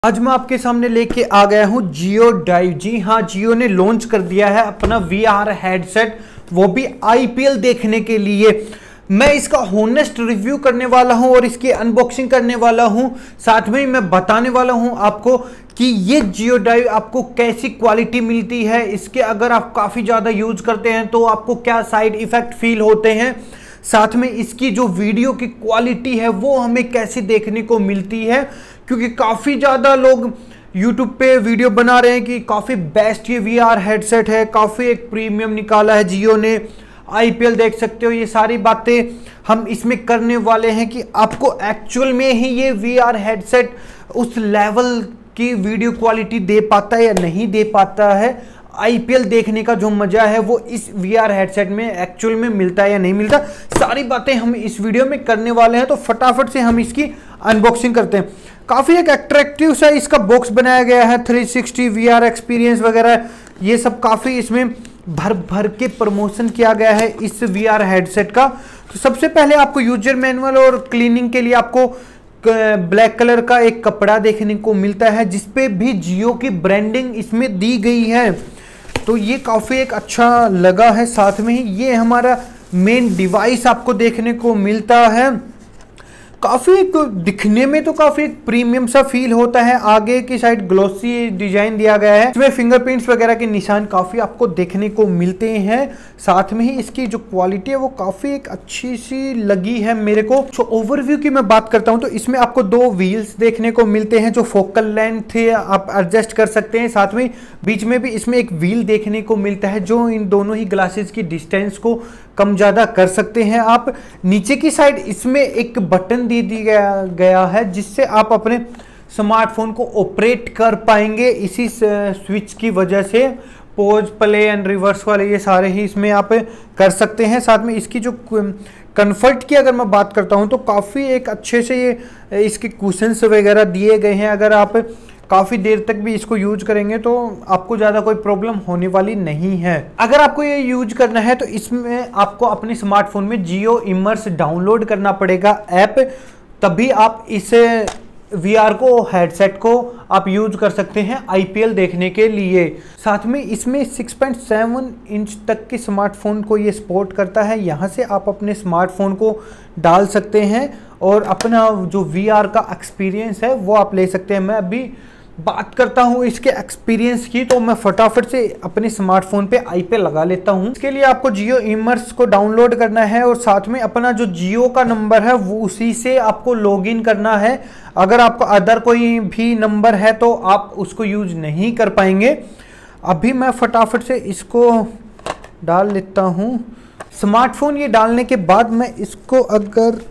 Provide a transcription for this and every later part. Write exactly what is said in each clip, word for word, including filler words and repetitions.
आज मैं आपके सामने लेके आ गया हूं जियो डाइव। जी हाँ, जियो ने लॉन्च कर दिया है अपना वी आर हेडसेट, वो भी आई पी एल देखने के लिए। मैं इसका होनेस्ट रिव्यू करने वाला हूं और इसकी अनबॉक्सिंग करने वाला हूं। साथ में ही मैं बताने वाला हूं आपको कि ये जियो डाइव आपको कैसी क्वालिटी मिलती है, इसके अगर आप काफ़ी ज़्यादा यूज करते हैं तो आपको क्या साइड इफ़ेक्ट फील होते हैं। साथ में इसकी जो वीडियो की क्वालिटी है वो हमें कैसे देखने को मिलती है, क्योंकि काफ़ी ज़्यादा लोग YouTube पे वीडियो बना रहे हैं कि काफ़ी बेस्ट ये वी आर हेडसेट है, काफ़ी एक प्रीमियम निकाला है जियो ने, आई पी एल देख सकते हो। ये सारी बातें हम इसमें करने वाले हैं कि आपको एक्चुअल में ही ये वी आर हेडसेट उस लेवल की वीडियो क्वालिटी दे पाता है या नहीं दे पाता है। आई पी एल देखने का जो मजा है वो इस वी आर हेडसेट में एक्चुअल में मिलता है या नहीं मिलता, सारी बातें हम इस वीडियो में करने वाले हैं। तो फटाफट से हम इसकी अनबॉक्सिंग करते हैं। काफ़ी एक अट्रैक्टिव सा इसका बॉक्स बनाया गया है, three sixty V R experience वगैरह ये सब काफ़ी इसमें भर भर के प्रमोशन किया गया है इस वी आर हेडसेट का। तो सबसे पहले आपको यूजर मैनुअल और क्लीनिंग के लिए आपको ब्लैक कलर का एक कपड़ा देखने को मिलता है जिसपे भी जियो की ब्रांडिंग इसमें दी गई है, तो ये काफ़ी एक अच्छा लगा है। साथ में ही ये हमारा मेन डिवाइस आपको देखने को मिलता है। काफ़ी दिखने में तो काफ़ी प्रीमियम सा फील होता है। आगे की साइड ग्लोसी डिजाइन दिया गया है, इसमें फिंगरप्रिंट्स वगैरह के निशान काफ़ी आपको देखने को मिलते हैं। साथ में ही इसकी जो क्वालिटी है वो काफ़ी एक अच्छी सी लगी है मेरे को। तो ओवरव्यू की मैं बात करता हूं तो इसमें आपको दो व्हील्स देखने को मिलते हैं जो फोकल लेंथ आप एडजस्ट कर सकते हैं। साथ में बीच में भी इसमें एक व्हील देखने को मिलता है जो इन दोनों ही ग्लासेस की डिस्टेंस को कम ज़्यादा कर सकते हैं आप। नीचे की साइड इसमें एक बटन दे दिया गया है जिससे आप अपने स्मार्टफोन को ऑपरेट कर पाएंगे। इसी स्विच की वजह से पॉज, प्ले एंड रिवर्स वाले ये सारे ही इसमें आप कर सकते हैं। साथ में इसकी जो कंफर्ट की अगर मैं बात करता हूं तो काफ़ी एक अच्छे से ये इसके कुशन्स वगैरह दिए गए हैं। अगर आप काफ़ी देर तक भी इसको यूज करेंगे तो आपको ज़्यादा कोई प्रॉब्लम होने वाली नहीं है। अगर आपको ये यूज करना है तो इसमें आपको अपने स्मार्टफोन में जियो इमर्स डाउनलोड करना पड़ेगा ऐप, तभी आप इस वी आर को हेडसेट को आप यूज कर सकते हैं आई पी एल देखने के लिए। साथ में इसमें सिक्स पॉइंट सेवन इंच तक के स्मार्टफोन को ये सपोर्ट करता है। यहाँ से आप अपने स्मार्टफोन को डाल सकते हैं और अपना जो वी आर का एक्सपीरियंस है वो आप ले सकते हैं। मैं अभी बात करता हूं इसके एक्सपीरियंस की, तो मैं फटाफट से अपने स्मार्टफोन पे आई पे लगा लेता हूं। इसके लिए आपको जियो इमर्स को डाउनलोड करना है और साथ में अपना जो जियो का नंबर है वो उसी से आपको लॉगिन करना है। अगर आपका अदर कोई भी नंबर है तो आप उसको यूज नहीं कर पाएंगे। अभी मैं फटाफट से इसको डाल लेता हूँ। स्मार्टफोन ये डालने के बाद मैं इसको अगर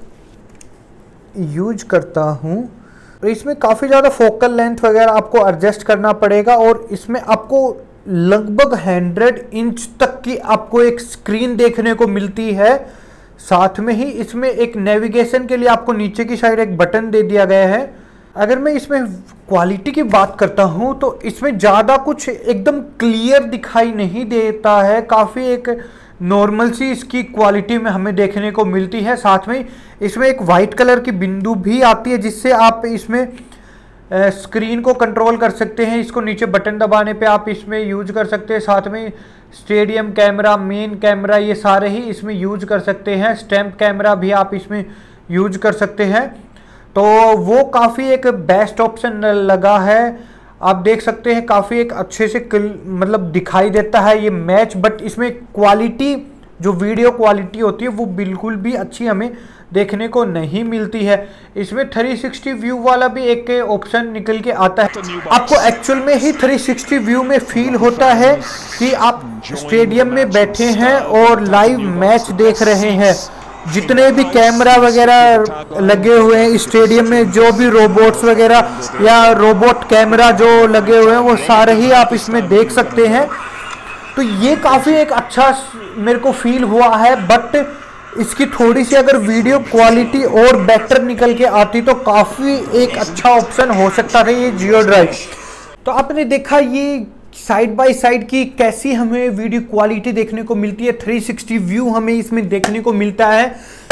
यूज करता हूँ तो इसमें काफ़ी ज़्यादा फोकल लेंथ वगैरह आपको एडजस्ट करना पड़ेगा और इसमें आपको लगभग हंड्रेड इंच तक की आपको एक स्क्रीन देखने को मिलती है। साथ में ही इसमें एक नेविगेशन के लिए आपको नीचे की साइड एक बटन दे दिया गया है। अगर मैं इसमें क्वालिटी की बात करता हूँ तो इसमें ज़्यादा कुछ एकदम क्लियर दिखाई नहीं देता है, काफ़ी एक नॉर्मल सी इसकी क्वालिटी में हमें देखने को मिलती है। साथ में इसमें एक वाइट कलर की बिंदु भी आती है जिससे आप इसमें स्क्रीन को कंट्रोल कर सकते हैं। इसको नीचे बटन दबाने पे आप इसमें यूज कर सकते हैं। साथ में स्टेडियम कैमरा, मेन कैमरा ये सारे ही इसमें यूज कर सकते हैं। स्टैम्प कैमरा भी आप इसमें यूज कर सकते हैं, तो वो काफ़ी एक बेस्ट ऑप्शन लगा है। आप देख सकते हैं काफ़ी एक अच्छे से मतलब दिखाई देता है ये मैच, बट इसमें क्वालिटी जो वीडियो क्वालिटी होती है वो बिल्कुल भी अच्छी हमें देखने को नहीं मिलती है। इसमें थ्री सिक्सटी व्यू वाला भी एक ऑप्शन निकल के आता है। आपको एक्चुअल में ही थ्री सिक्सटी व्यू में फील होता है कि आप स्टेडियम में बैठे हैं और लाइव मैच देख रहे हैं। जितने भी कैमरा वगैरह लगे हुए हैं स्टेडियम में, जो भी रोबोट्स वगैरह या रोबोट कैमरा जो लगे हुए हैं वो सारे ही आप इसमें देख सकते हैं। तो ये काफ़ी एक अच्छा मेरे को फील हुआ है, बट इसकी थोड़ी सी अगर वीडियो क्वालिटी और बेटर निकल के आती तो काफ़ी एक अच्छा ऑप्शन हो सकता था ये जियो ड्राइव। तो आपने देखा ये साइड बाय साइड की कैसी हमें वीडियो क्वालिटी देखने को मिलती है, थ्री सिक्सटी व्यू हमें इसमें देखने को मिलता है।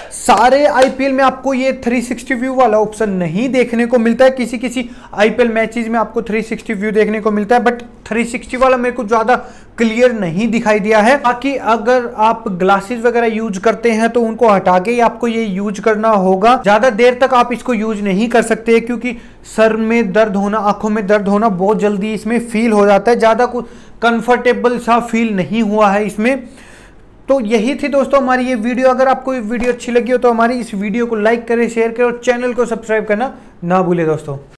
सारे आईपीएल में आपको ये थ्री सिक्सटी व्यू वाला ऑप्शन नहीं देखने को मिलता है। किसी किसी आईपीएल मैचेस में आपको थ्री सिक्सटी व्यू देखने को मिलता है, बट थ्री सिक्सटी वाला मेरे को ज्यादा क्लियर नहीं दिखाई दिया है। बाकी अगर आप ग्लासेस वगैरह यूज करते हैं तो उनको हटा के ही आपको ये यूज करना होगा। ज्यादा देर तक आप इसको यूज नहीं कर सकते क्योंकि सर में दर्द होना, आंखों में दर्द होना बहुत जल्दी इसमें फील हो जाता है। ज्यादा कुछ कंफर्टेबल सा फील नहीं हुआ है इसमें। तो यही थी दोस्तों हमारी ये वीडियो। अगर आपको ये वीडियो अच्छी लगी हो तो हमारी इस वीडियो को लाइक करें, शेयर करें और चैनल को सब्सक्राइब करना ना भूलें दोस्तों।